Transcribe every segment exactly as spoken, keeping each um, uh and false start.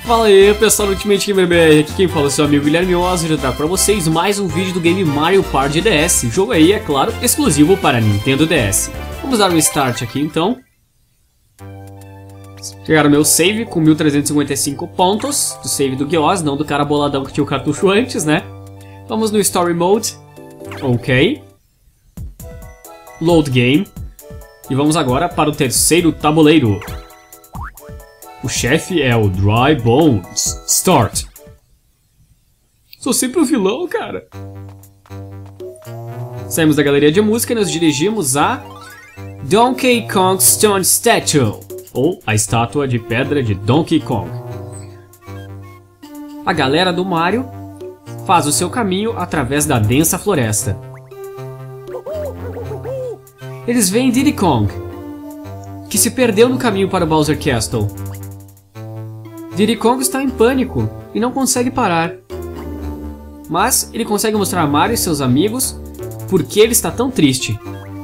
Fala aí pessoal do Ultimate Gamer B R, aqui quem fala é o seu amigo Guilherme Oz, eu trago pra vocês mais um vídeo do game Mario Party D S. Jogo aí, é claro, exclusivo para Nintendo D S. Vamos dar um start aqui então. Pegar o meu save com mil trezentos e cinquenta e cinco pontos, do save do Guioz, não do cara boladão que tinha o cartucho antes, né? Vamos no Story Mode, ok. Load Game. E vamos agora para o terceiro tabuleiro. O chefe é o Dry Bones. Start. Sou sempre o vilão, cara. Saímos da galeria de música e nos dirigimos a Donkey Kong Stone Statue, ou a estátua de pedra de Donkey Kong. A galera do Mario faz o seu caminho através da densa floresta. Eles veem Diddy Kong, que se perdeu no caminho para o Bowser Castle. Diddy Kong está em pânico e não consegue parar. Mas ele consegue mostrar a Mario e seus amigos por que ele está tão triste.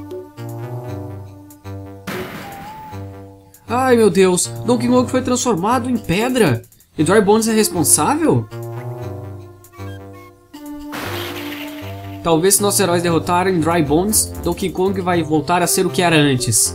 Ai meu Deus, Donkey Kong foi transformado em pedra e Dry Bones é responsável? Talvez se nossos heróis derrotarem Dry Bones, Donkey Kong vai voltar a ser o que era antes.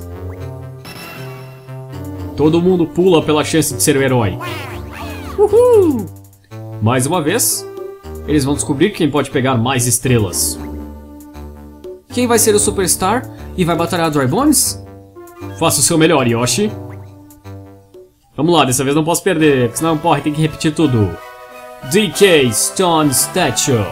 Todo mundo pula pela chance de ser o herói. Uhul! Mais uma vez, eles vão descobrir quem pode pegar mais estrelas. Quem vai ser o Superstar e vai batalhar Dry Bones? Faça o seu melhor, Yoshi. Vamos lá, dessa vez não posso perder, porque senão porra, tem que repetir tudo. D K Stone Statue.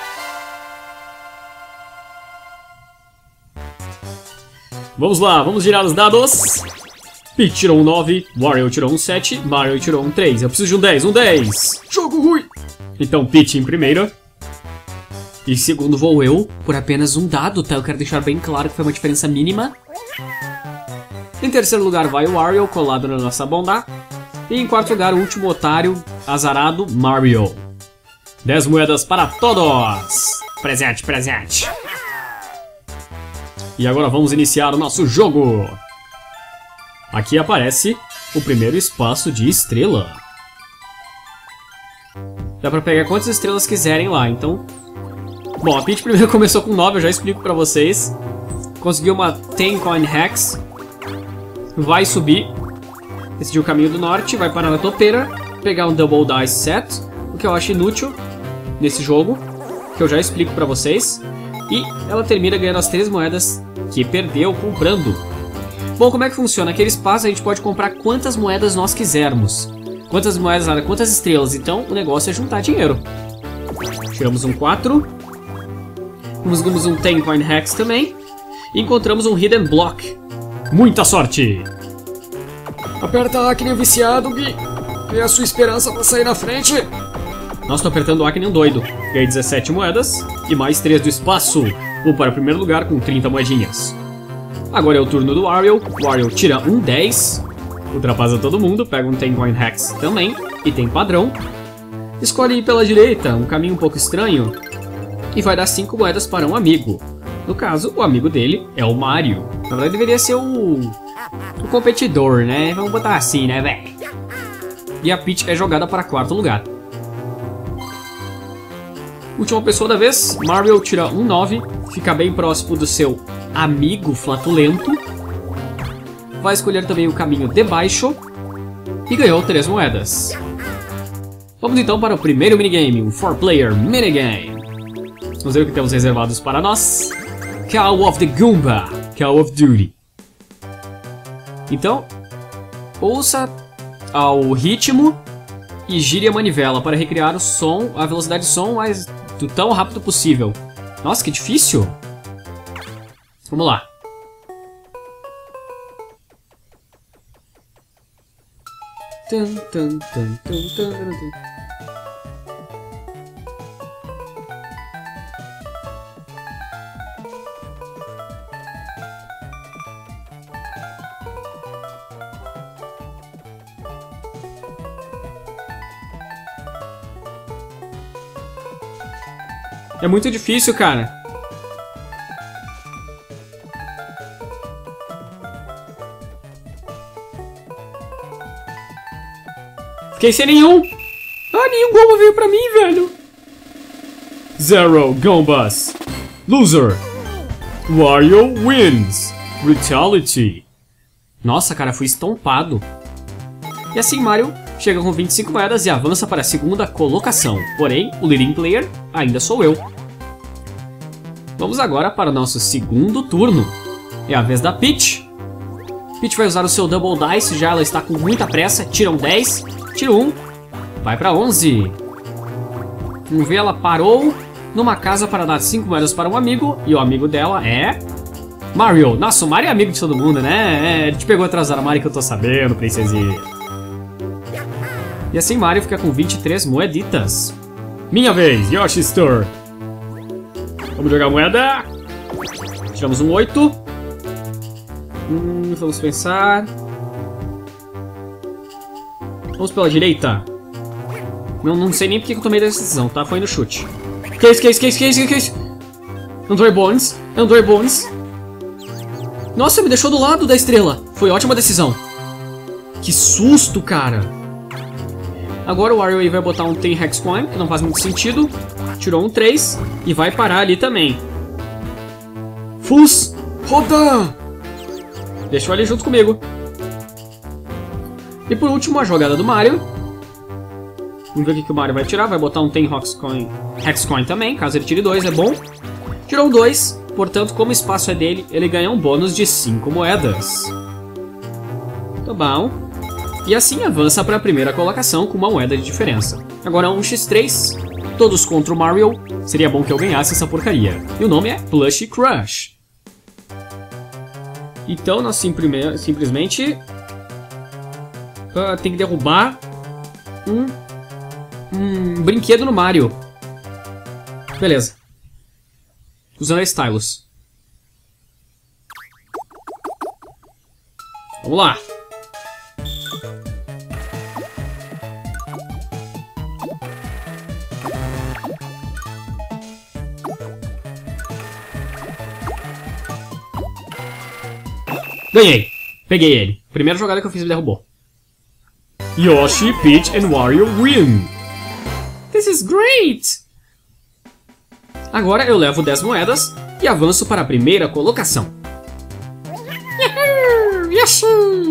Vamos lá, vamos girar os dados. Peach tirou um nove, Wario tirou um sete, Mario tirou um três. Eu preciso de um dez, um dez. Jogo ruim. Então Peach em primeiro. E em segundo vou eu, por apenas um dado, tá? Eu quero deixar bem claro que foi uma diferença mínima. Em terceiro lugar vai o Wario, colado na nossa bondade. E em quarto lugar o último otário, azarado, Mario. dez moedas para todos. Presente, presente. E agora vamos iniciar o nosso jogo. Aqui aparece o primeiro espaço de estrela. Dá pra pegar quantas estrelas quiserem lá, então... Bom, a Peach primeiro começou com nove, eu já explico pra vocês. Conseguiu uma dez Coin Hex. Vai subir. Decidiu o caminho do norte, vai parar na topeira. Pegar um Double Dice Set, o que eu acho inútil nesse jogo, que eu já explico pra vocês. E ela termina ganhando as três moedas que perdeu comprando. Bom, como é que funciona? Aquele espaço a gente pode comprar quantas moedas nós quisermos. Quantas moedas, nada, quantas estrelas. Então o negócio é juntar dinheiro. Tiramos um quatro. Conseguimos um dez Coin Hex também. E encontramos um Hidden Block. Muita sorte! Aperta A que nem um viciado, Gui. É a sua esperança pra sair na frente. Nossa, tô apertando A que nem um doido. Ganhei dezessete moedas e mais três do espaço. Vou para o primeiro lugar com trinta moedinhas. Agora é o turno do Wario. Wario tira um dez. Ultrapassa todo mundo, pega um dez Coin Hex também. E tem padrão. Escolhe ir pela direita, um caminho um pouco estranho. E vai dar cinco moedas para um amigo. No caso, o amigo dele é o Mario. Na verdade deveria ser o... o competidor, né? Vamos botar assim, né, velho? E a Peach é jogada para quarto lugar. Última pessoa da vez, Mario tira um nove, fica bem próximo do seu amigo flatulento. Vai escolher também o caminho de baixo e ganhou três moedas. Vamos então para o primeiro minigame, um four player minigame. Vamos ver o que temos reservados para nós. Call of the Goomba, Call of Duty. Então, ouça ao ritmo e gire a manivela para recriar o som, a velocidade de som mais do tão rápido possível. Nossa, que difícil! Vamos lá. Tum, tum, tum, tum, tum, tum. É muito difícil, cara. Fiquei sem nenhum. Ah, nenhum Gomba veio pra mim, velho. Zero Gombas. Loser. Wario wins. Brutality. Nossa, cara, fui estompado. E assim Mario chega com vinte e cinco moedas e avança para a segunda colocação. Porém, o leading player ainda sou eu. Vamos agora para o nosso segundo turno. É a vez da Peach. Peach vai usar o seu Double Dice, já ela está com muita pressa. Tira um dez, tira um, vai para onze. Vamos ver, ela parou numa casa para dar cinco moedas para um amigo. E o amigo dela é... Mario. Nossa, o Mario é amigo de todo mundo, né? É, ele te pegou atrasado, Mario, que eu tô sabendo, princesinha. E assim Mario fica com vinte e três moeditas. Minha vez, Yoshi Store. Vamos jogar a moeda. Tiramos um oito. Hum, vamos pensar. Vamos pela direita. Não, não sei nem porque que eu tomei essa decisão, tá? Foi no chute. Que isso, que isso, que isso, que isso, que isso? Android Bones. Android Bones. Nossa, me deixou do lado da estrela. Foi ótima decisão. Que susto, cara. Agora o Wario vai botar um Ten Hex Coin, que não faz muito sentido. Tirou um três e vai parar ali também. Fus, roda! Deixou ali junto comigo. E por último, a jogada do Mario. Vamos ver o que, que o Mario vai tirar. Vai botar um Ten Hex Coin, Hex Coin também, caso ele tire dois, é bom. Tirou um dois, portanto, como o espaço é dele, ele ganha um bônus de cinco moedas. Tá bom. E assim avança para a primeira colocação com uma moeda de diferença. Agora um por três, todos contra o Mario. Seria bom que eu ganhasse essa porcaria. E o nome é Plush Crush. Então nós simplesmente, simplesmente uh, tem que derrubar um, um brinquedo no Mario. Beleza. Usando a Stylus. Vamos lá. Ganhei! Peguei ele. Primeira jogada que eu fiz ele derrubou. Yoshi, Peach and Wario win! This is great! Agora eu levo dez moedas e avanço para a primeira colocação. Yahoo! Yoshi!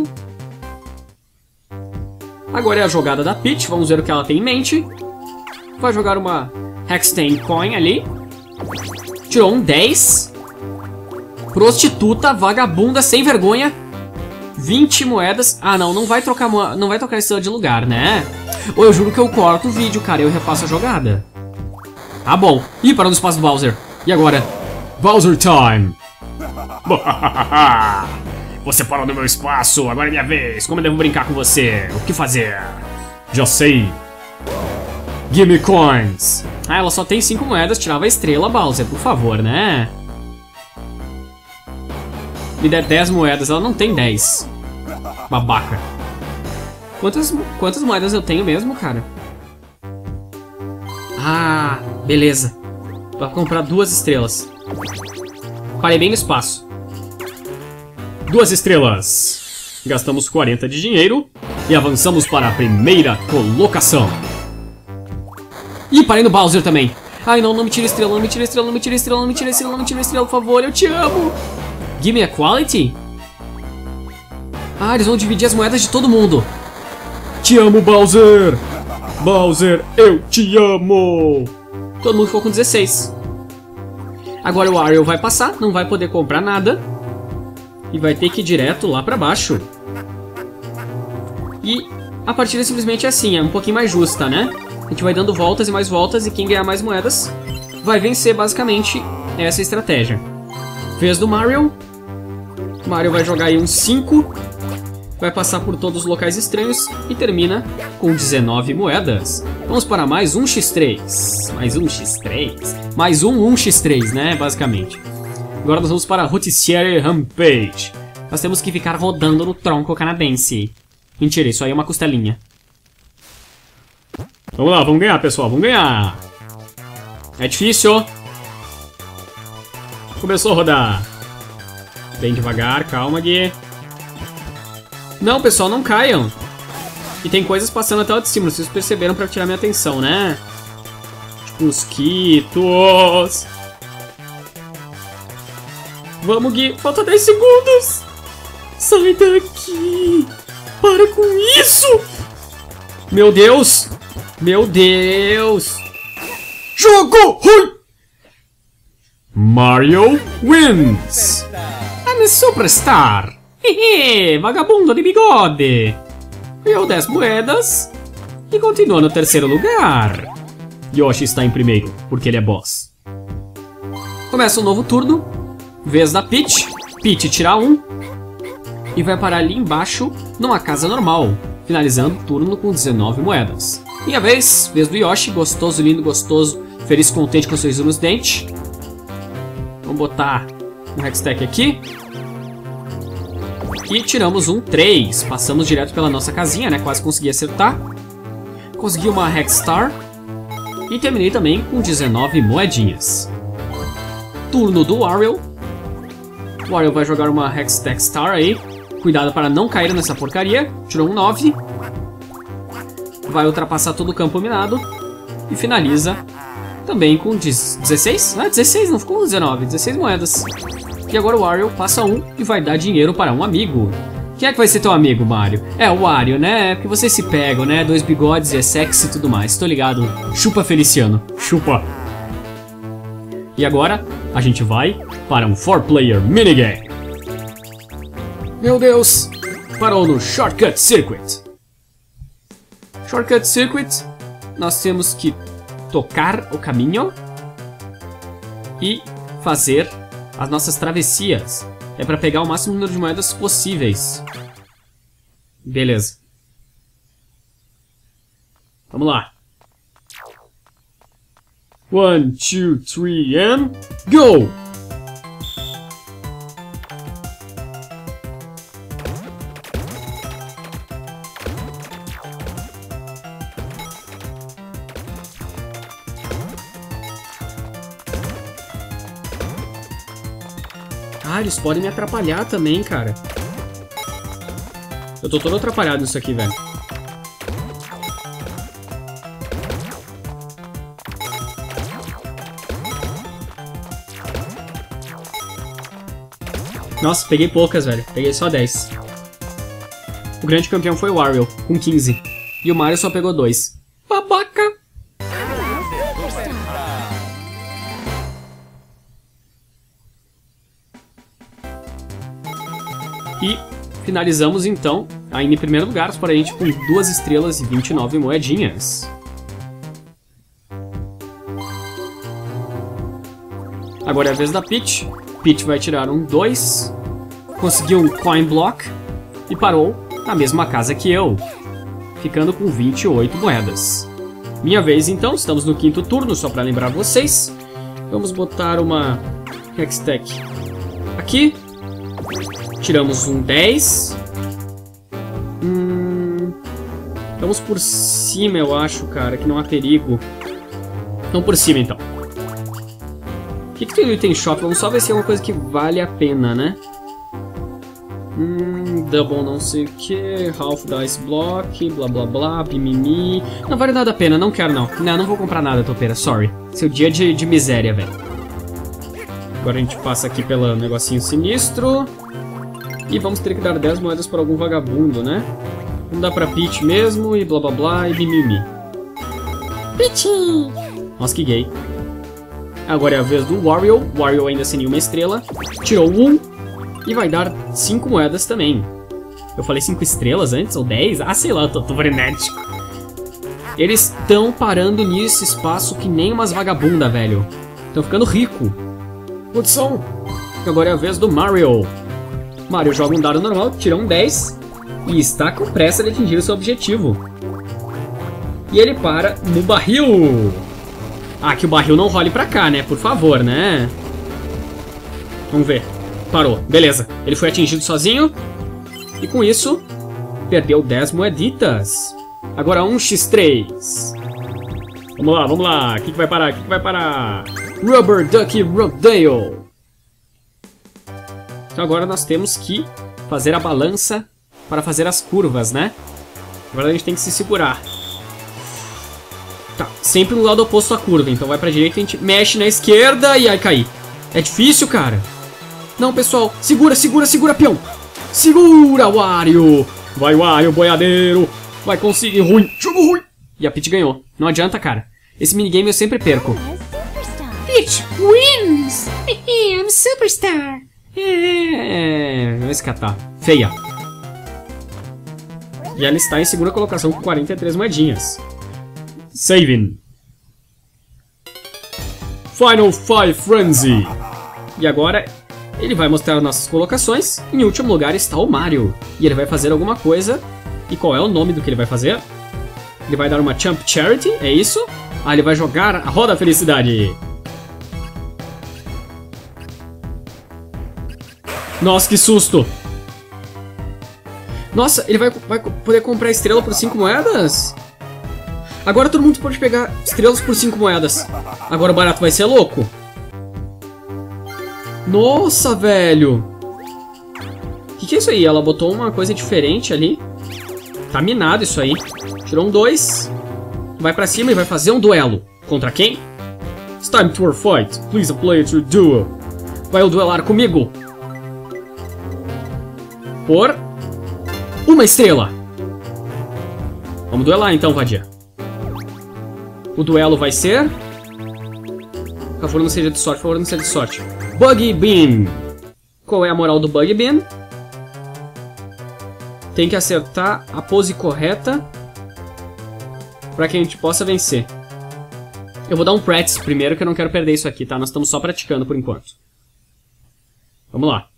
Agora é a jogada da Peach, vamos ver o que ela tem em mente. Vai jogar uma Hextane Coin ali. Tirou um dez. Prostituta, vagabunda, sem vergonha. vinte moedas. Ah, não, não vai trocar não vai trocar estrela de lugar, né? Ou eu juro que eu corto o vídeo, cara, e eu repasso a jogada. Tá bom. Ih, parou no espaço do Bowser. E agora? Bowser time. Você parou no meu espaço, agora é minha vez. Como eu devo brincar com você? O que fazer? Já sei. Gimme coins. Ah, ela só tem cinco moedas, tirava a estrela, Bowser, por favor, né? Me der dez moedas, ela não tem dez. Babaca. Quantas, quantas moedas eu tenho mesmo, cara? Ah, beleza. Vou comprar duas estrelas. Parei bem no espaço. Duas estrelas. Gastamos quarenta de dinheiro e avançamos para a primeira colocação. Ih, parei no Bowser também. Ai, não, não me tire estrela, não me tire estrela, não me tire estrela, não me tire estrela, não me tire estrela, por favor, eu te amo. Give me a quality? Ah, eles vão dividir as moedas de todo mundo. Te amo, Bowser. Bowser, eu te amo. Todo mundo ficou com dezesseis. Agora o Wario vai passar, não vai poder comprar nada. E vai ter que ir direto lá pra baixo. E a partida simplesmente é assim, é um pouquinho mais justa, né? A gente vai dando voltas e mais voltas e quem ganhar mais moedas vai vencer, basicamente, essa estratégia. Vez do Mario. Mario vai jogar aí uns cinco. Vai passar por todos os locais estranhos e termina com dezenove moedas. Vamos para mais um por três. Mais um por três. Mais um um por três, né, basicamente. Agora nós vamos para a Rotisserie Rampage. Nós temos que ficar rodando no tronco canadense. Mentira, isso aí é uma costelinha. Vamos lá, vamos ganhar, pessoal, vamos ganhar. É difícil. Começou a rodar. Bem devagar, calma, Gui. Não, pessoal, não caiam. E tem coisas passando até lá de cima, vocês perceberam pra tirar minha atenção, né? Tipo, mosquitos. Vamos, Gui. Falta dez segundos. Sai daqui. Para com isso. Meu Deus. Meu Deus. Jogo ruim. Mario wins. I'm a superstar. Hehe, vagabundo de bigode. Ganhou dez moedas e continua no terceiro lugar. Yoshi está em primeiro, porque ele é boss. Começa um novo turno. Vez da Peach. Peach tira um. E vai parar ali embaixo, numa casa normal. Finalizando o turno com dezenove moedas. Minha vez. Vez do Yoshi. Gostoso, lindo, gostoso. Feliz, contente com sorriso nos dentes. Vamos botar um Hextech aqui. E tiramos um três. Passamos direto pela nossa casinha, né? Quase consegui acertar. Consegui uma Hexstar. E terminei também com dezenove moedinhas. Turno do Wario. O Wario vai jogar uma Hextech Star aí. Cuidado para não cair nessa porcaria. Tirou um nove. Vai ultrapassar todo o campo minado. E finaliza também com dezesseis? Ah, dezesseis, não ficou com dezenove. dezesseis moedas. E agora o Wario passa um e vai dar dinheiro para um amigo. Quem é que vai ser teu amigo, Mario? É o Wario, né? Porque vocês se pegam, né? Dois bigodes e é sexy e tudo mais. Tô ligado. Chupa, Feliciano. Chupa. E agora a gente vai para um four player minigame. Meu Deus. Parou no Shortcut Circuit. Shortcut Circuit. Nós temos que tocar o caminho e fazer as nossas travessias. É para pegar o máximo número de moedas possíveis. Beleza. Vamos lá. One, two, three, and go! Ah, eles podem me atrapalhar também, cara. Eu tô todo atrapalhado nisso aqui, velho. Nossa, peguei poucas, velho. Peguei só dez. O grande campeão foi o Wario, com quinze. E o Mario só pegou dois. Babaca! E finalizamos então, ainda em primeiro lugar, para a gente com duas estrelas e vinte e nove moedinhas. Agora é a vez da Peach. Peach vai tirar um dois, conseguiu um Coin Block e parou na mesma casa que eu, ficando com vinte e oito moedas. Minha vez então, estamos no quinto turno, só para lembrar vocês. Vamos botar uma Hextech aqui. Tiramos um dez. Hum, vamos por cima, eu acho, cara, que não há perigo. Vamos por cima, então. O que, que tem no item shop? Vamos só ver se é uma coisa que vale a pena, né? Hum, double não sei o que, half dice block, blá blá blá, bimimi. Não vale nada a pena, não quero não. Não, não vou comprar nada, topeira, sorry. Seu dia de, de miséria, velho. Agora a gente passa aqui pelo negocinho sinistro. E vamos ter que dar dez moedas para algum vagabundo, né? Vamos dar pra Peach mesmo, e blá blá blá, e bimimi. Peach! Nossa, que gay. Agora é a vez do Wario. Wario ainda sem nenhuma estrela. Tirou um. E vai dar cinco moedas também. Eu falei cinco estrelas antes, ou dez? Ah, sei lá, tô, tô frenético. Eles estão parando nesse espaço que nem umas vagabundas, velho. Estão ficando rico. Good som. Agora é a vez do Mario. Mario joga um dado normal, tira um dez. E está com pressa de atingir o seu objetivo. E ele para no barril. Ah, que o barril não role pra cá, né? Por favor, né? Vamos ver. Parou. Beleza. Ele foi atingido sozinho. E com isso, perdeu dez moeditas. Agora um por três. Vamos lá, vamos lá. O que, que vai parar? O que, que vai parar? Rubber Ducky Rodeo. Então agora nós temos que fazer a balança para fazer as curvas, né? Agora a gente tem que se segurar. Tá, sempre no lado oposto à curva. Então vai pra direita, a gente mexe na esquerda e aí cair. É difícil, cara. Não, pessoal. Segura, segura, segura, peão. Segura, Wario. Vai, Wario, boiadeiro. Vai conseguir. Ruim. Jogo ruim. E a Peach ganhou. Não adianta, cara. Esse minigame eu sempre perco. Peach wins! I'm superstar! É... Vai escatar. Feia. E ela está em segunda colocação com quarenta e três moedinhas. Saving. Final Five Frenzy. E agora ele vai mostrar nossas colocações. Em último lugar está o Mario. E ele vai fazer alguma coisa. E qual é o nome do que ele vai fazer? Ele vai dar uma Champ Charity, é isso? Ah, ele vai jogar a Roda da Felicidade. Nossa, que susto! Nossa, ele vai, vai poder comprar estrela por cinco moedas? Agora todo mundo pode pegar estrelas por cinco moedas. Agora o barato vai ser louco. Nossa, velho! O que, que é isso aí? Ela botou uma coisa diferente ali. Tá minado isso aí. Tirou um dois. Vai pra cima e vai fazer um duelo. Contra quem? It's time to our fight. Please play it your duel. Vai o duelar comigo. Por uma estrela. Vamos duelar então, vadia. O duelo vai ser... Por favor, não seja de sorte. Por favor, não seja de sorte. Buggy Bean. Qual é a moral do Buggy Bean? Tem que acertar a pose correta para que a gente possa vencer. Eu vou dar um practice primeiro, que eu não quero perder isso aqui, tá? Nós estamos só praticando por enquanto. Vamos lá.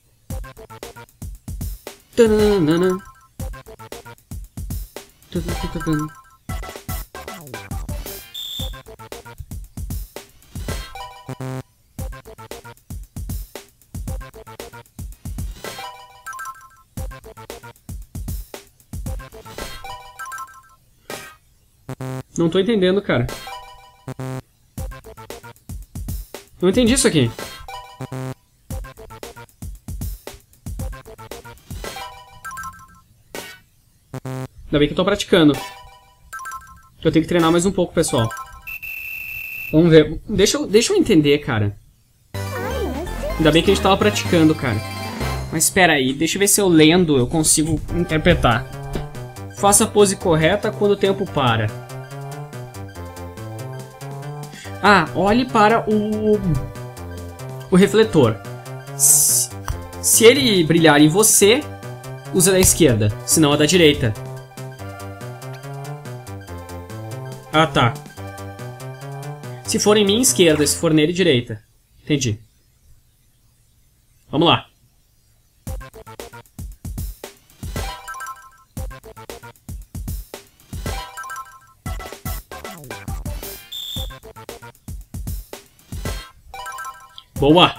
Não tô entendendo, cara. Não entendi isso aqui. Ainda bem que eu tô praticando. Eu tenho que treinar mais um pouco, pessoal. Vamos ver. Deixa eu, deixa eu entender, cara. Ainda bem que a gente tava praticando, cara. Mas espera aí, deixa eu ver se eu lendo eu consigo interpretar. Faça a pose correta quando o tempo para. Ah, olhe para o, o refletor. Se, se ele brilhar em você, usa da esquerda, senão a da direita. Ah, tá. Se for em mim, esquerda, se for nele, direita. Entendi. Vamos lá. Boa!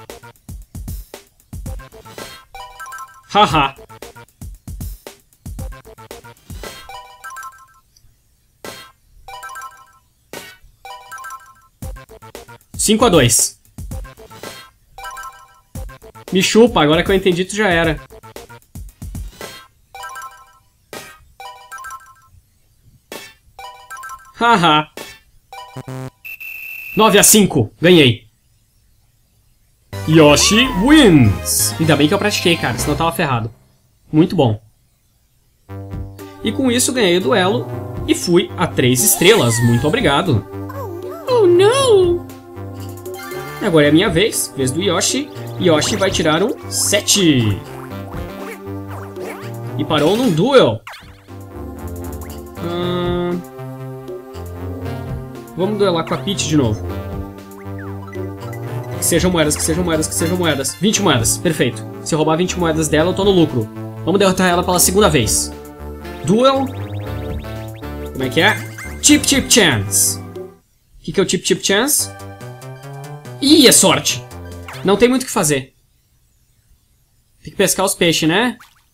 Haha! Cinco a dois. Me chupa, agora que eu entendi, tu já era. Haha! Nove a cinco, ganhei. Yoshi wins! Ainda bem que eu pratiquei, cara, senão eu tava ferrado. Muito bom. E com isso ganhei o duelo e fui a três estrelas. Muito obrigado. Oh, não! Agora é a minha vez, vez do Yoshi. Yoshi vai tirar um sete. E parou num duel. Hum... Vamos duelar com a Peach de novo. Que sejam moedas, que sejam moedas, que sejam moedas. vinte moedas, perfeito. Se eu roubar vinte moedas dela, eu tô no lucro. Vamos derrotar ela pela segunda vez. Duel. Como é que é? Chip Chip Chance. O que, que é o Chip Chip Chance? Ih, é sorte. Não tem muito o que fazer. Tem que pescar os peixes, né?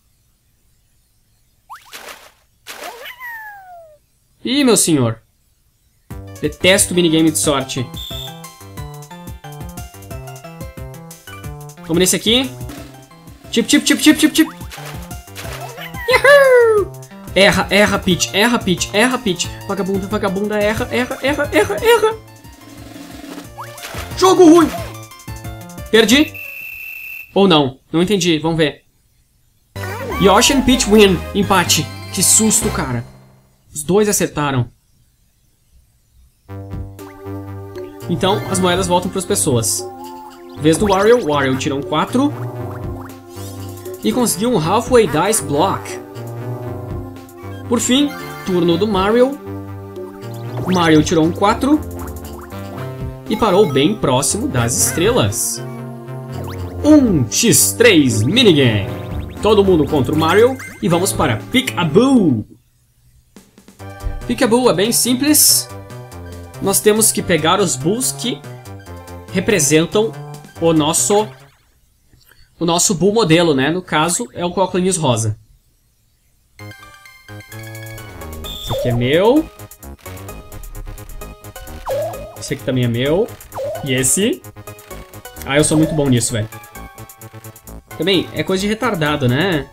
Ih, meu senhor. Detesto minigame de sorte. Vamos nesse aqui. Chip, chip, chip, chip, chip, chip. Yahoo! Erra, erra, Peach, erra, Peach, erra, Peach. Vagabunda, vagabunda, erra, erra, erra, erra, erra. Jogo ruim. Perdi? Ou não? Não entendi, vamos ver. Yoshi and Peach win. Empate. Que susto, cara. Os dois acertaram. Então, as moedas voltam para as pessoas. Vez do Wario. Wario tirou um quatro. E conseguiu um Halfway Dice Block. Por fim, turno do Mario. Mario tirou um quatro. E parou bem próximo das estrelas. um contra três minigame. Todo mundo contra o Mario. E vamos para Peek-a-Boo. Peek-a-Boo é bem simples. Nós temos que pegar os Bulls que representam o nosso o nosso Bull modelo, né? No caso, é o óculos rosa. Esse aqui é meu. Esse aqui também é meu. E esse... Ah, eu sou muito bom nisso, velho. Também, é coisa de retardado, né?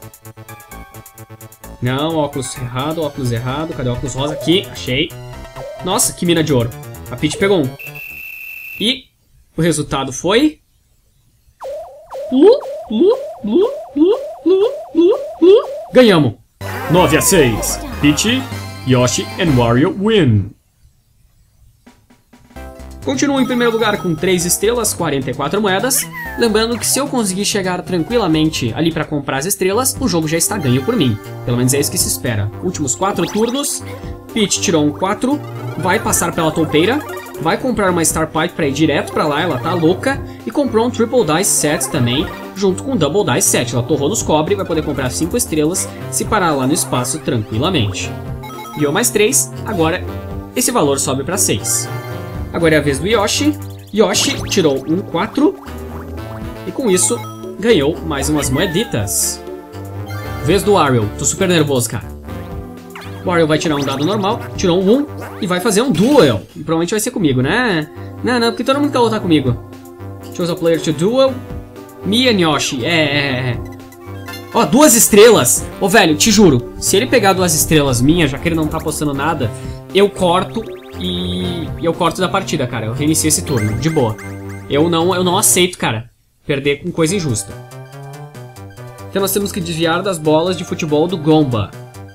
Não, óculos errado, óculos errado. Cadê o óculos rosa? Aqui, achei. Nossa, que mina de ouro. A Peach pegou um. E o resultado foi... Ganhamos. nove a seis. Peach, Yoshi and Wario win. Continuo em primeiro lugar com três estrelas, quarenta e quatro moedas. Lembrando que se eu conseguir chegar tranquilamente ali para comprar as estrelas, o jogo já está ganho por mim. Pelo menos é isso que se espera. Últimos quatro turnos. Peach tirou um quatro. Vai passar pela toupeira. Vai comprar uma Star Pipe para ir direto para lá, ela tá louca. E comprou um Triple Dice Set também, junto com um Double Dice Set. Ela torrou nos cobre e vai poder comprar cinco estrelas se parar lá no espaço tranquilamente. Ganhou mais três, agora esse valor sobe para seis. Agora é a vez do Yoshi. Yoshi tirou um quatro. E com isso, ganhou mais umas moeditas. Vez do Wario. Tô super nervoso, cara. O Wario vai tirar um dado normal. Tirou um um. E vai fazer um duel. E provavelmente vai ser comigo, né? Não, não, porque todo mundo quer lutar comigo. Choose a player to duel. Me and Yoshi. É, é, é. Ó, duas estrelas. Ô, velho, te juro. Se ele pegar duas estrelas minhas, já que ele não tá postando nada, eu corto... E eu corto da partida, cara. Eu reinicio esse turno, de boa. Eu não, eu não aceito, cara, perder com coisa injusta. Então nós temos que desviar das bolas de futebol do Gomba.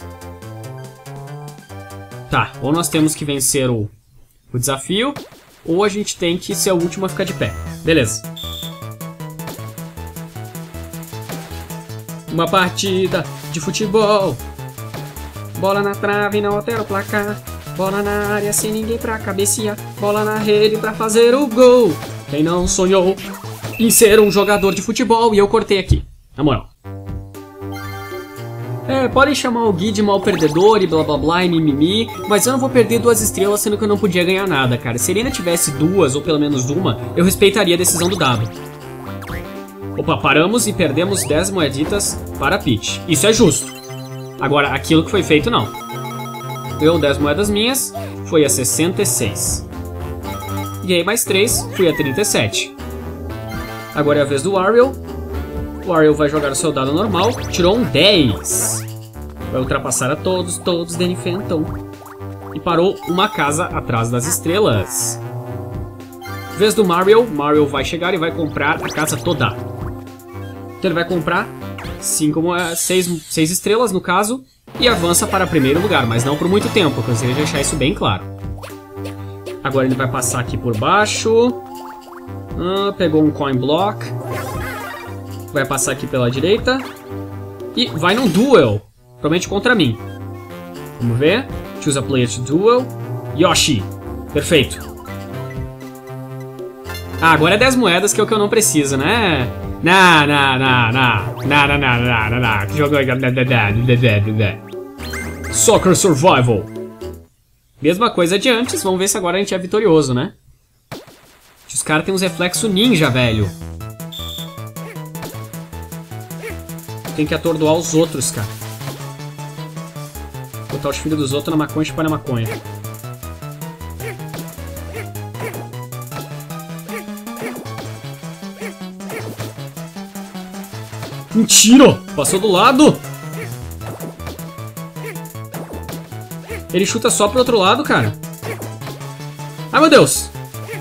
Tá, ou nós temos que vencer o, o desafio, ou a gente tem que ser o último a ficar de pé. Beleza. Uma partida de futebol. Bola na trave, não altera o placar. Bola na área sem ninguém pra cabecear. Bola na rede pra fazer o gol. Quem não sonhou em ser um jogador de futebol? E eu cortei aqui, na moral. É, podem chamar o Gui de mal perdedor e blá blá blá e mimimi, mas eu não vou perder duas estrelas sendo que eu não podia ganhar nada, cara. Se ele ainda tivesse duas, ou pelo menos uma, eu respeitaria a decisão do dado. Opa, paramos e perdemos dez moeditas para a Peach. Isso é justo. Agora, aquilo que foi feito, não. Ganhou dez moedas minhas, foi a sessenta e seis. Ganhei mais três, fui a trinta e sete. Agora é a vez do Wario. O Wario vai jogar o seu dado normal, tirou um dez. Vai ultrapassar a todos, todos Danny Phantom. E parou uma casa atrás das estrelas. Vez do Mario, Mario vai chegar e vai comprar a casa toda. Então ele vai comprar cinco, seis, seis estrelas no caso. E avança para primeiro lugar, mas não por muito tempo, eu gostaria de deixar isso bem claro. Agora ele vai passar aqui por baixo. Ah, pegou um coin block. Vai passar aqui pela direita. E vai num duel, provavelmente contra mim. Vamos ver. Choose a player to duel. Yoshi. Perfeito. Ah, agora é dez moedas, que é o que eu não preciso, né? Não, não, não, não. Não, não, não, não, não, não. Que jogo é... Soccer Survival. Mesma coisa de antes. Vamos ver se agora a gente é vitorioso, né? Os caras têm uns reflexos ninja, velho. Tem que atordoar os outros, cara. Botar os filhos dos outros na maconha e chupar na maconha. Mentira! Passou do lado! Ele chuta só pro outro lado, cara. Ai, meu Deus.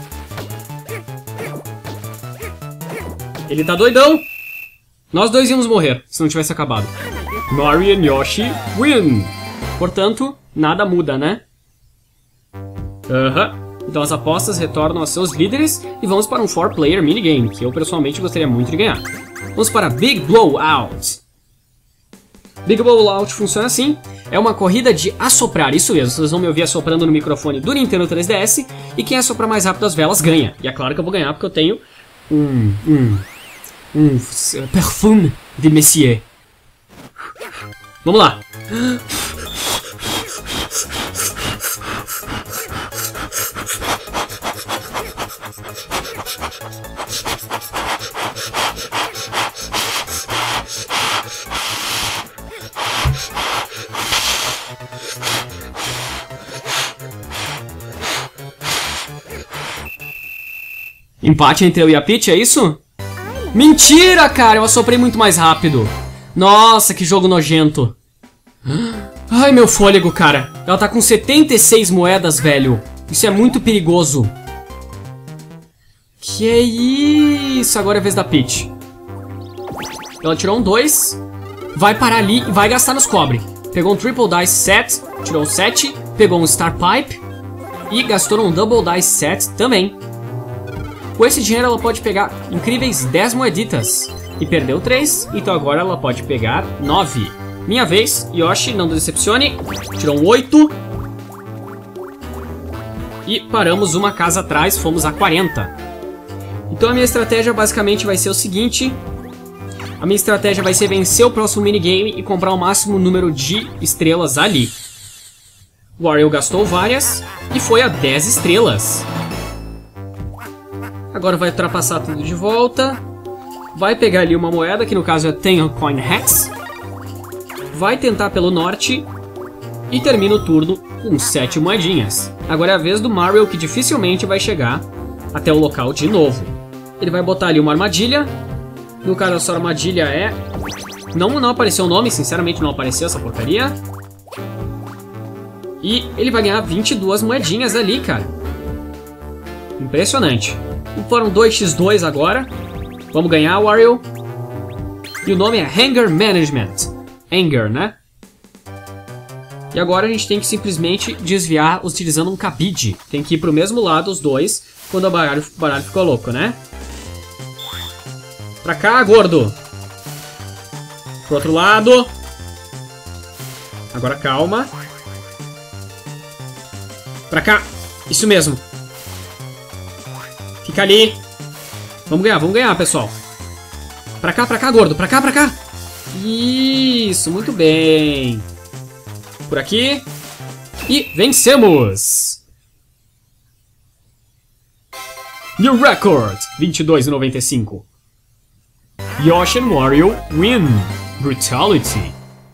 Ele tá doidão. Nós dois íamos morrer se não tivesse acabado. Mario e Yoshi win. Portanto, nada muda, né? Aham. Uhum. Então as apostas retornam a seus líderes e vamos para um four player minigame, que eu pessoalmente gostaria muito de ganhar. Vamos para Big Blowout. Big Blowout funciona assim. É uma corrida de assoprar, isso mesmo. Vocês vão me ouvir assoprando no microfone do Nintendo três D S. E quem assoprar mais rápido as velas ganha. E é claro que eu vou ganhar porque eu tenho um... um... um perfume de Messier. Vamos lá. Empate entre eu e a Peach, é isso? Mentira, cara! Eu assoprei muito mais rápido. Nossa, que jogo nojento. Ai, meu fôlego, cara. Ela tá com setenta e seis moedas, velho. Isso é muito perigoso. Que é isso? Agora é a vez da Peach. Ela tirou um dois. Vai parar ali e vai gastar nos cobre. Pegou um Triple Dice Set. Tirou um sete. Pegou um Star Pipe. E gastou um Double Dice Set também. Com esse dinheiro ela pode pegar incríveis dez moeditas. E perdeu três, então agora ela pode pegar nove. Minha vez, Yoshi, não decepcione. Tirou um oito. E paramos uma casa atrás, fomos a quarenta. Então a minha estratégia basicamente vai ser o seguinte. A minha estratégia vai ser vencer o próximo minigame e comprar o máximo número de estrelas ali. O Wario gastou várias e foi a dez estrelas. Agora vai ultrapassar tudo de volta. Vai pegar ali uma moeda, que no caso é Ten Coin Hex. Vai tentar pelo norte. E termina o turno com sete moedinhas. Agora é a vez do Mario, que dificilmente vai chegar até o local de novo. Ele vai botar ali uma armadilha. No caso, essa armadilha é... Não, não apareceu o nome, sinceramente não apareceu essa porcaria. E ele vai ganhar vinte e duas moedinhas ali, cara. Impressionante. Foram dois por dois agora. Vamos ganhar, Wario. E o nome é Anger Management. Anger, né? E agora a gente tem que simplesmente desviar utilizando um cabide. Tem que ir pro mesmo lado, os dois, quando o baralho, o baralho ficou louco, né? Pra cá, gordo. Pro outro lado. Agora calma. Pra cá. Isso mesmo. Fica ali. Vamos ganhar, vamos ganhar, pessoal. Pra cá, pra cá, gordo. Pra cá, pra cá. Isso, muito bem. Por aqui. E vencemos. New record. vinte e dois e noventa e cinco. Yoshi and Wario win. Brutality.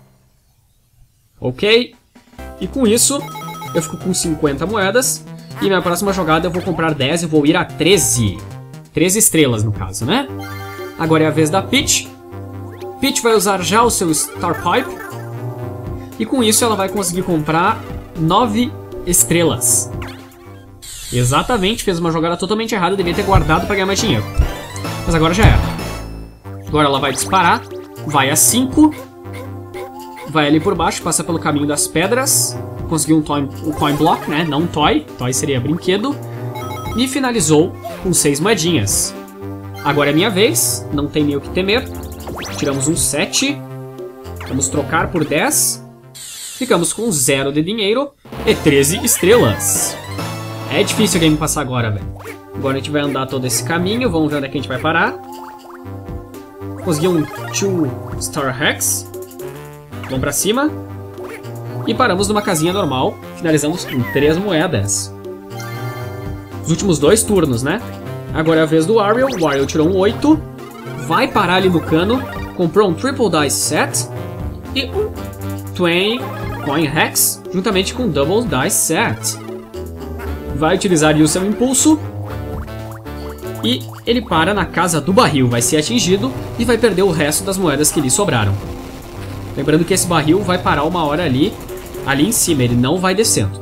Ok. E com isso, eu fico com cinquenta moedas. E minha próxima jogada eu vou comprar dez e vou ir a treze. treze estrelas, no caso, né? Agora é a vez da Peach. Peach vai usar já o seu Star Pipe. E com isso ela vai conseguir comprar nove estrelas. Exatamente, fez uma jogada totalmente errada. Devia ter guardado para ganhar mais dinheiro. Mas agora já era. Agora ela vai disparar. Vai a cinco. Vai ali por baixo, passa pelo caminho das pedras. Conseguiu um, toy, um coin block, né? Não um toy. Toy seria brinquedo. E finalizou com seis moedinhas. Agora é minha vez. Não tem nem o que temer. Tiramos um sete. Vamos trocar por dez. Ficamos com zero de dinheiro e treze estrelas. É difícil alguém me passar agora, velho. Agora a gente vai andar todo esse caminho. Vamos ver onde é que a gente vai parar. Consegui um two Star Hex. Vamos pra cima. E paramos numa casinha normal. Finalizamos com três moedas. Os últimos dois turnos, né? Agora é a vez do Wario. O Wario tirou um oito. Vai parar ali no cano. Comprou um Triple Dice Set. E um vinte Coin Hex. Juntamente com um Double Dice Set. Vai utilizar ali o seu impulso. E ele para na casa do barril. Vai ser atingido. E vai perder o resto das moedas que lhe sobraram. Lembrando que esse barril vai parar uma hora ali ali em cima, ele não vai descendo.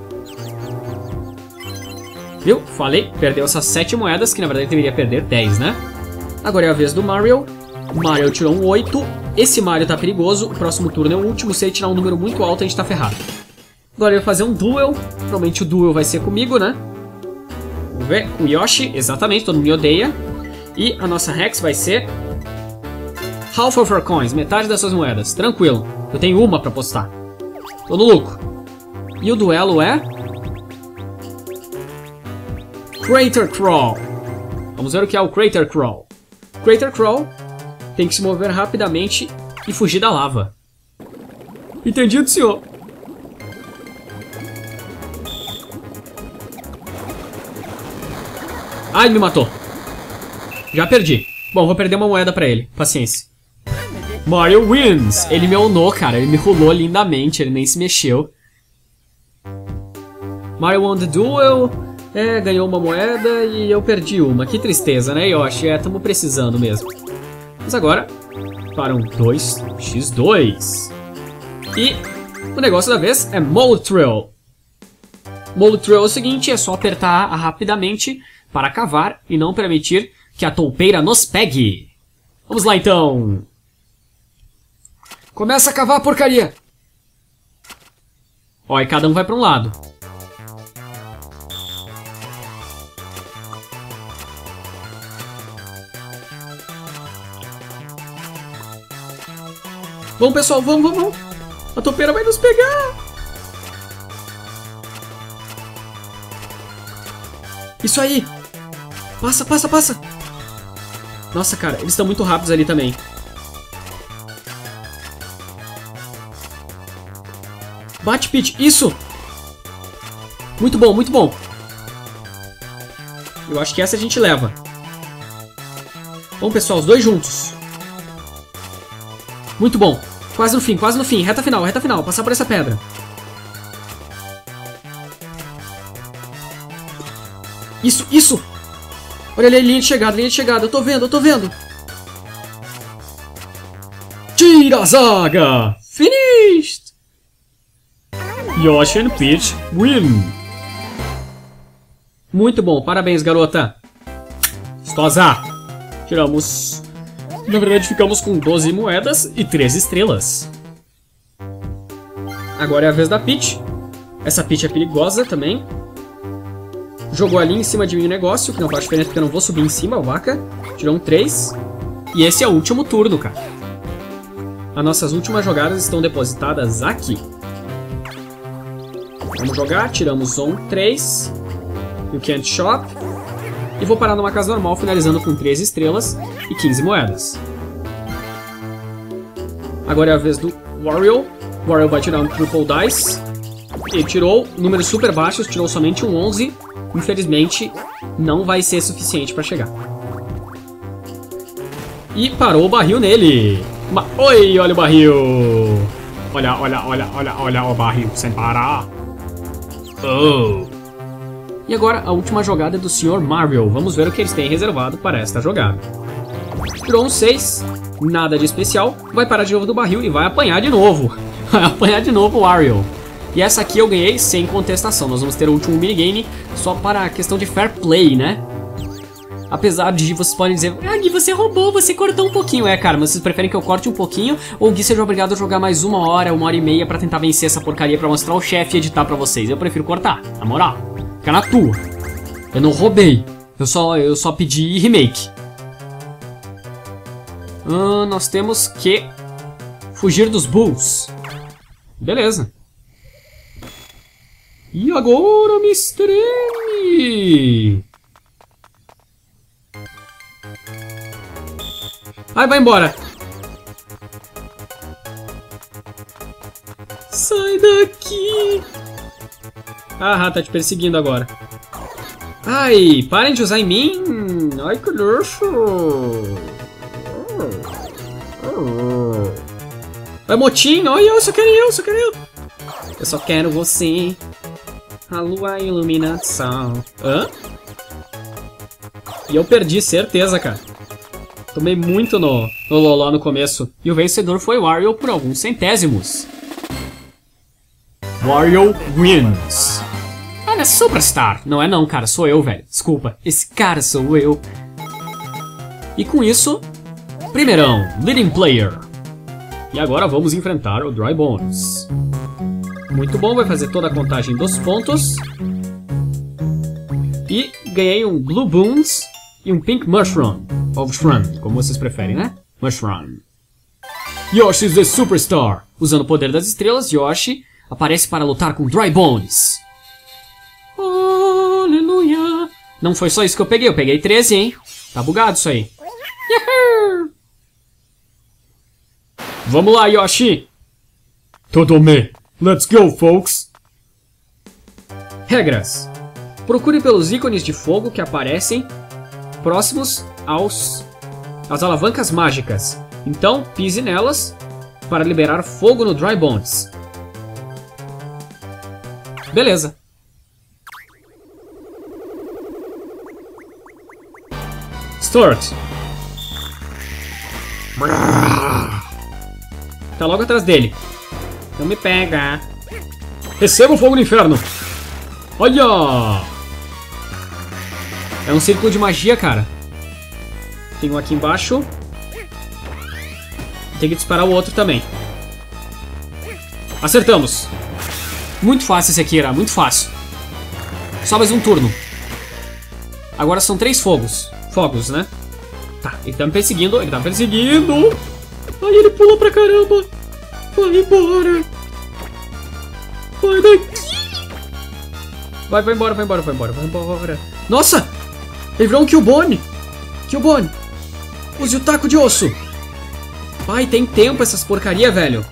Viu? Falei, perdeu essas sete moedas, que na verdade deveria perder dez, né? Agora é a vez do Mario. O Mario tirou um oito. Esse Mario tá perigoso. O próximo turno é o último. Se ele tirar um número muito alto, a gente tá ferrado. Agora ele vai fazer um duel. Provavelmente o duel vai ser comigo, né? Vamos ver. O Yoshi, exatamente, todo mundo me odeia. E a nossa Rex vai ser half of our coins, metade das suas moedas. Tranquilo. Eu tenho uma pra apostar. Tô no lucro. E o duelo é Crater Crawl. Vamos ver o que é o Crater Crawl. Crater Crawl tem que se mover rapidamente e fugir da lava. Entendido, senhor? Ai, me matou. Já perdi. Bom, vou perder uma moeda pra ele. Paciência. Mario wins. Ele me onou, cara. Ele me rolou lindamente. Ele nem se mexeu. Mario won the duel. É, ganhou uma moeda e eu perdi uma. Que tristeza, né, Yoshi? É, tamo precisando mesmo. Mas agora, para um dois por dois. E o negócio da vez é Molothril. Molothril é o seguinte, é só apertar rapidamente para cavar e não permitir que a toupeira nos pegue. Vamos lá, então. Começa a cavar a porcaria. Ó, e cada um vai para um lado. Vamos, pessoal, vamos, vamos, vamos. A toupeira vai nos pegar. Isso aí. Passa, passa, passa. Nossa, cara, eles estão muito rápidos ali também. Bate, Peach. Isso. Muito bom, muito bom. Eu acho que essa a gente leva. Vamos, pessoal, os dois juntos. Muito bom. Quase no fim, quase no fim. Reta final, reta final. Passar por essa pedra. Isso, isso. Olha ali a linha de chegada, linha de chegada. Eu tô vendo, eu tô vendo. Tira a zaga. Finished. Yoshi and Peach win. Muito bom. Parabéns, garota. Estosa. Tiramos... Na verdade, ficamos com doze moedas e três estrelas. Agora é a vez da Peach. Essa Peach é perigosa também. Jogou ali em cima de mim o negócio, que não faz diferença porque eu não vou subir em cima, o vaca. Tirou um três. E esse é o último turno, cara. As nossas últimas jogadas estão depositadas aqui. Vamos jogar, tiramos um três. You can't shop. E vou parar numa casa normal, finalizando com três estrelas e quinze moedas. Agora é a vez do Wario. Wario vai tirar um Triple Dice. Ele tirou números super baixos, tirou somente um onze. Infelizmente, não vai ser suficiente para chegar. E parou o barril nele. Uma... Oi, olha o barril. Olha, olha, olha, olha, olha o barril sem parar. Oh. E agora a última jogada é do senhor Mario. Vamos ver o que eles têm reservado para esta jogada. Tirou um seis, nada de especial. Vai parar de novo do barril e vai apanhar de novo. Vai apanhar de novo o Wario. E essa aqui eu ganhei sem contestação. Nós vamos ter o último minigame só para a questão de fair play, né? Apesar de vocês podem dizer, ah, Gui, você roubou, você cortou um pouquinho. É, cara, mas vocês preferem que eu corte um pouquinho ou o Gui seja obrigado a jogar mais uma hora, uma hora e meia pra tentar vencer essa porcaria, pra mostrar o chefe e editar pra vocês? Eu prefiro cortar, na moral. Fica na tua. Eu não roubei. Eu só, eu só pedi remake. Ah, nós temos que fugir dos bulls. Beleza. E agora, mister M? Ai, vai embora. Sai daqui. Ah, tá te perseguindo agora. Ai, parem de usar em mim. Ai, que luxo. Vai, motinho. Ai, eu só quero eu, só quero eu. Eu só quero você. A lua ilumina o sol. Hã? E eu perdi, certeza, cara. Tomei muito no, no loló no começo. E o vencedor foi o Wario por alguns centésimos. Wario wins. Olha, Superstar. Não é não, cara. Sou eu, velho. Desculpa. Esse cara sou eu. E com isso, primeirão, Leading Player. E agora vamos enfrentar o Dry Bones. Muito bom, vai fazer toda a contagem dos pontos. E ganhei um Blue Bones e um Pink Mushroom. Ou Shroom, como vocês preferem, né? Mushroom. Yoshi's the Superstar. Usando o poder das estrelas, Yoshi aparece para lutar com Dry Bones. Aleluia. Não foi só isso que eu peguei, eu peguei treze, hein? Tá bugado isso aí. Yahoo! Vamos lá, Yoshi. Todome. Let's go, folks. Regras. Procure pelos ícones de fogo que aparecem próximos aos às alavancas mágicas. Então, pise nelas para liberar fogo no Dry Bones. Beleza. Start. Tá logo atrás dele. Não me pega. Receba o fogo no inferno. Olha! É um círculo de magia, cara. Tem um aqui embaixo. Tem que disparar o outro também. Acertamos. Muito fácil esse aqui, era muito fácil. Só mais um turno. Agora são três fogos. Fogos, né? Tá, ele tá me perseguindo, ele tá me perseguindo. Ai, ele pula pra caramba. Vai embora. Vai daqui. Vai, vai embora, vai embora, vai embora, vai embora. Nossa! Ele virou um Cubone. Cubone. Use o taco de osso. Ai, tem tempo essas porcaria, velho.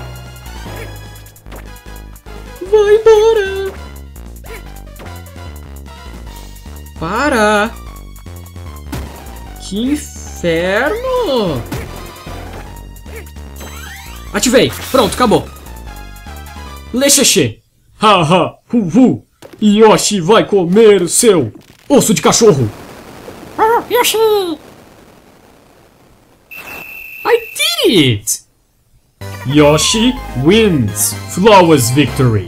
Vai embora. Para. Que inferno. Ativei. Pronto, acabou. Lexexê. Haha, huhu. Yoshi vai comer o seu osso de cachorro. Oh, Yoshi! I did it! Yoshi wins. Flawless victory.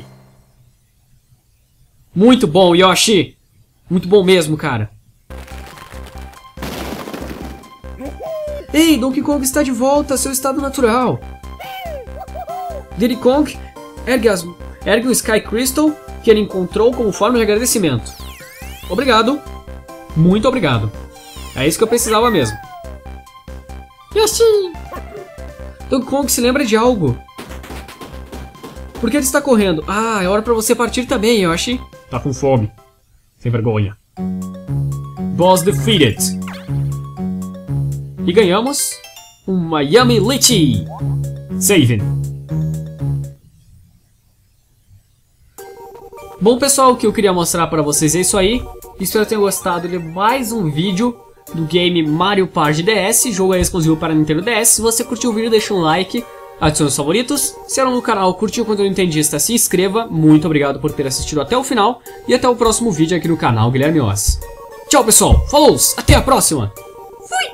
Muito bom, Yoshi. Muito bom mesmo, cara. Ei, Donkey Kong está de volta ao seu estado natural. Diddy Kong ergue, as, ergue o Sky Crystal que ele encontrou como forma de agradecimento. Obrigado. Muito obrigado. É isso que eu precisava mesmo. Yoshi! Donkey Kong se lembra de algo. Por que ele está correndo? Ah, é hora pra você partir também, Yoshi. Tá com fome. Sem vergonha. Boss defeated. E ganhamos um Miami Litchi. Saving. Bom, pessoal, o que eu queria mostrar para vocês é isso aí. Espero que tenham gostado de mais um vídeo do game Mario Party D S. Jogo é exclusivo para Nintendo D S. Se você curtiu o vídeo, deixa um like, adicione os favoritos. Se era no canal, curtiu o conteúdo nintendista, se inscreva. Muito obrigado por ter assistido até o final. E até o próximo vídeo aqui no canal Guilherme Oz. Tchau, pessoal. Falou, até a próxima.